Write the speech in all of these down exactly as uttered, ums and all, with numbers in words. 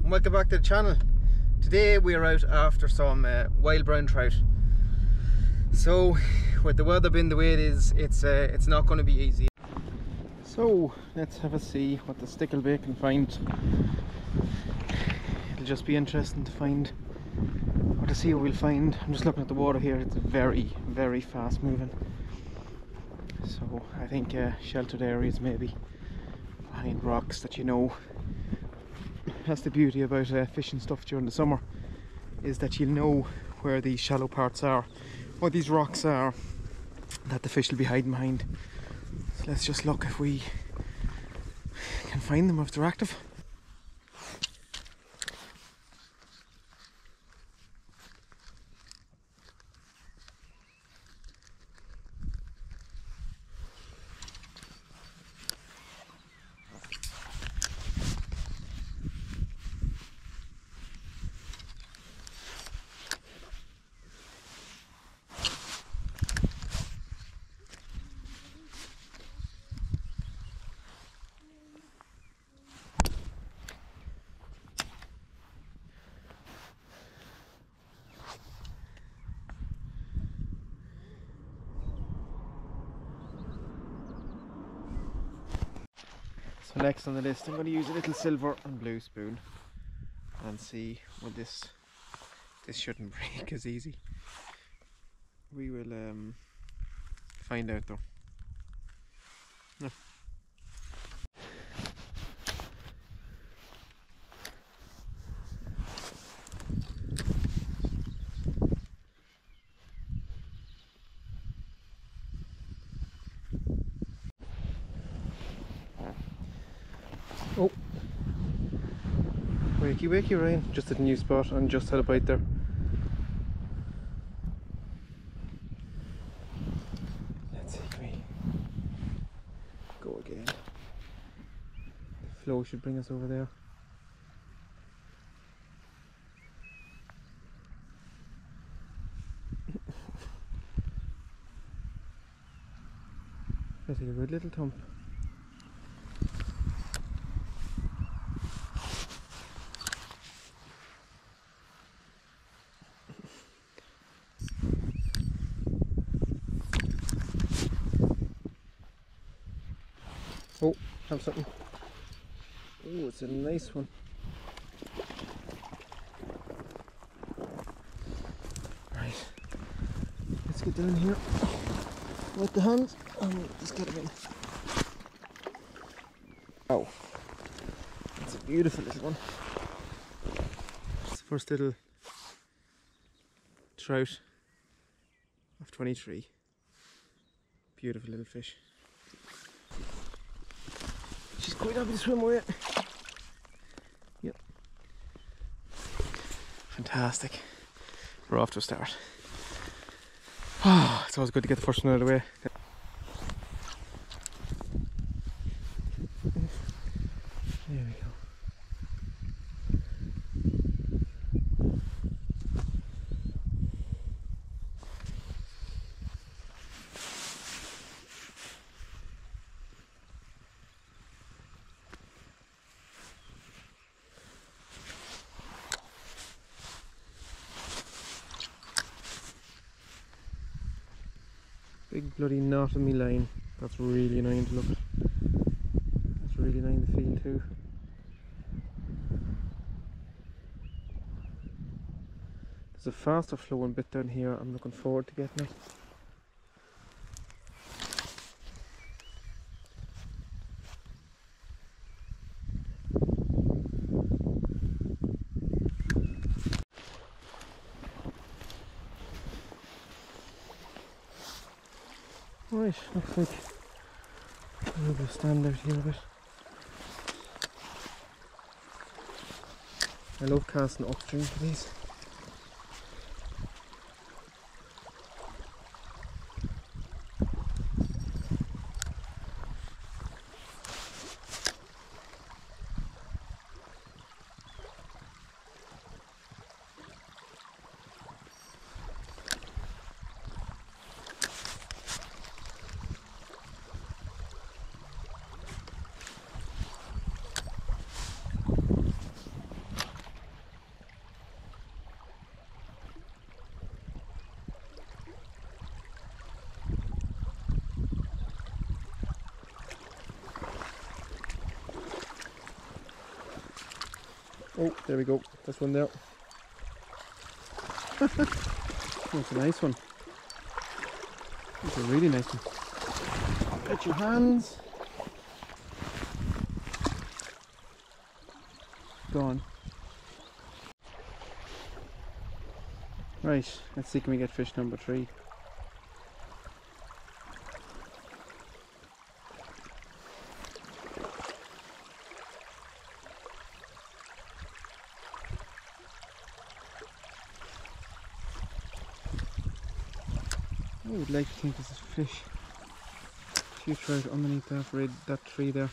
and welcome back to the channel. Today we are out after some uh, wild brown trout. So with the weather being the way it is, it's uh, it's not going to be easy. So let's have a see what the sticklebait can find. It'll just be interesting to find or to see what we'll find. I'm just looking at the water here. It's very very fast moving, so I think uh, sheltered areas maybe, behind rocks that you know. That's the beauty about uh, fishing stuff during the summer, is that you'll know where these shallow parts are, what these rocks are that the fish will be hiding behind. So let's just look if we can find them, if they're active. So next on the list, I'm going to use a little silver and blue spoon and see what this this shouldn't break as easy. We will um, find out though. No. Oh, wakey wakey Ryan, just at a new spot and just had a bite there. Let's see, can we go again? The flow should bring us over there. I take a good little thump. Oh, have something. Oh, it's a nice one. Right, let's get down here with the hands and just get him in. Oh, that's a beautiful little one. It's the first little trout of twenty-three. Beautiful little fish. She's quite happy to swim away. Yep. Fantastic. We're off to a start. Oh, it's always good to get the first one out of the way. There we go. Big bloody knot in me line. That's really annoying to look at. That's really annoying to feel too. There's a faster flowing bit down here. I'm looking forward to getting it. Right, looks like a little bit of stand out here a bit. I love casting upstream for these. Oh, there we go. That's one there. That's a nice one. That's a really nice one. Get your hands. Go on. Right, let's see, can we get fish number three? I would like to think this is fish. A few trout underneath that red, that tree there.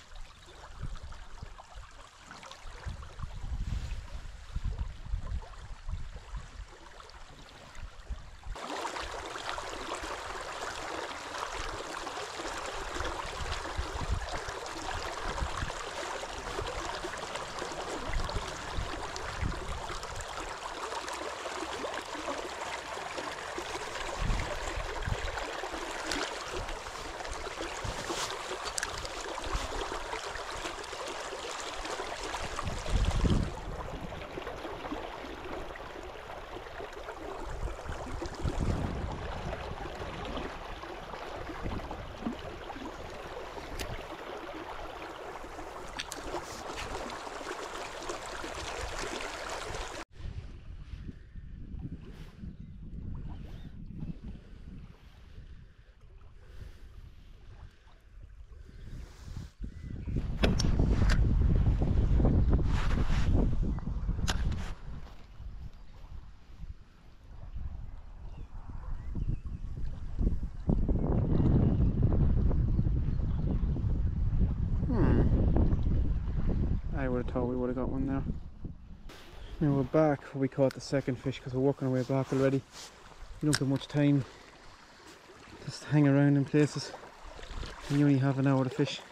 I would have thought we would have got one there. Now we're back where we caught the second fish because we're working our way back already. You don't have much time just hang around in places and you only have an hour to fish.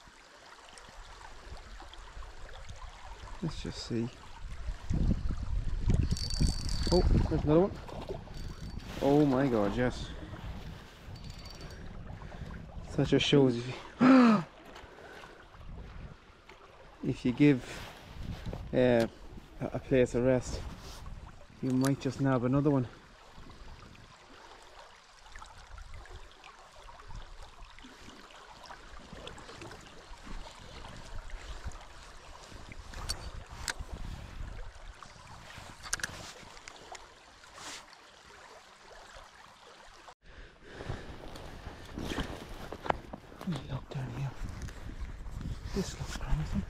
Let's just see. Oh, there's another one. Oh my god, yes. So that just shows if you if you give uh, a place a rest, you might just nab another one. Look down here. This looks promising.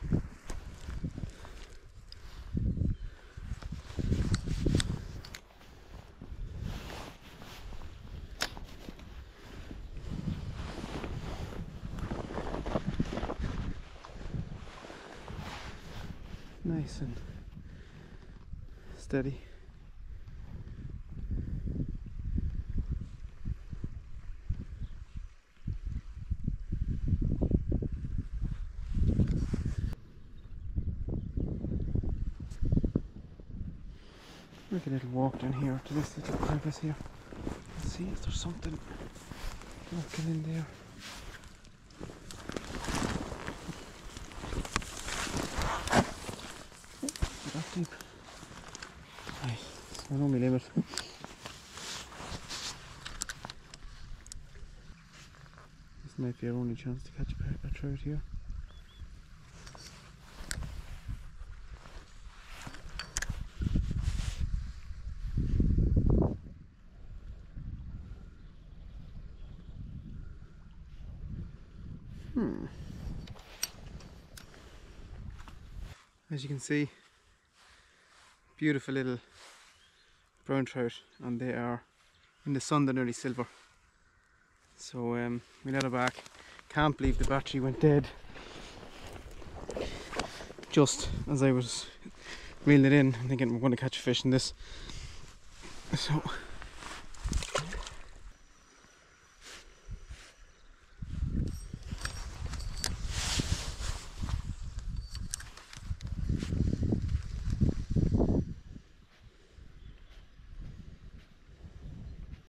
Nice and steady. Make a little walk down here to this little crevice here. Let's see if there's something looking in there. Oh, that deep. Right, I know my limit. This might be our only chance to catch a, a trout here. Hmm. As you can see, beautiful little brown trout, and they are in the sun, they're nearly silver. So um, we let her back. Can't believe the battery went dead just as I was reeling it in, thinking we're going to catch a fish in this. So